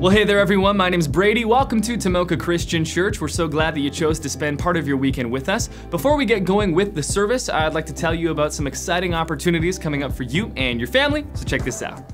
Well, hey there everyone, my name's Brady. Welcome to Tomoka Christian Church. We're so glad that you chose to spend part of your weekend with us. Before we get going with the service, I'd like to tell you about some exciting opportunities coming up for you and your family, so check this out.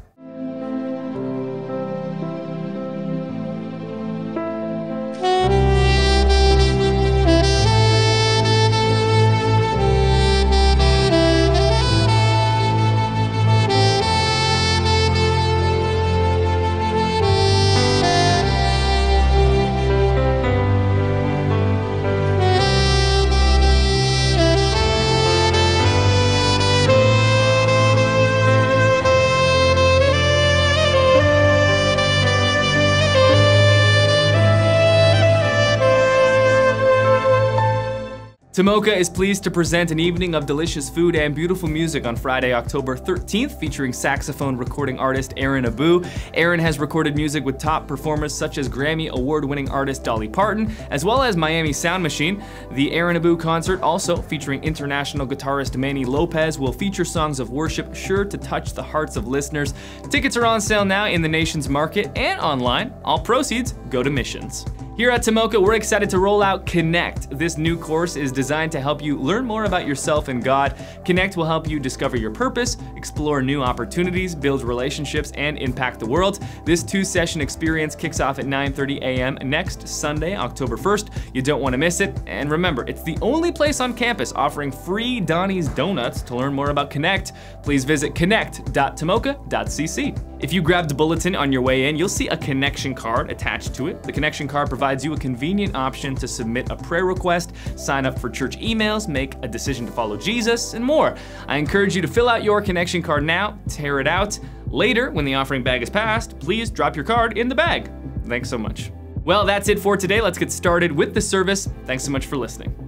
Tomoka is pleased to present an evening of delicious food and beautiful music on Friday, October 13th, featuring saxophone recording artist Aaron Abu. Aaron has recorded music with top performers such as Grammy award-winning artist Dolly Parton, as well as Miami Sound Machine. The Aaron Abu concert, also featuring international guitarist Manny Lopez, will feature songs of worship sure to touch the hearts of listeners. Tickets are on sale now in the nation's market and online. All proceeds go to missions. Here at Tomoka, we're excited to roll out Connect. This new course is designed to help you learn more about yourself and God. Connect will help you discover your purpose, explore new opportunities, build relationships, and impact the world. This 2-session experience kicks off at 9:30 a.m. next Sunday, October 1st. You don't want to miss it. And remember, it's the only place on campus offering free Donnie's Donuts. To learn more about Connect, please visit connect.tomoka.cc. If you grabbed the bulletin on your way in, you'll see a connection card attached to it. The connection card provides you a convenient option to submit a prayer request, sign up for church emails, make a decision to follow Jesus, and more. I encourage you to fill out your connection card now, tear it out. Later, when the offering bag is passed, please drop your card in the bag. Thanks so much. Well, that's it for today. Let's get started with the service. Thanks so much for listening.